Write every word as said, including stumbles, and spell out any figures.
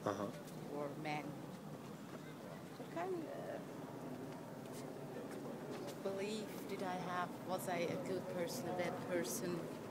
Uh-huh. or men. What kind of belief did I have? Was I a good person, a bad person?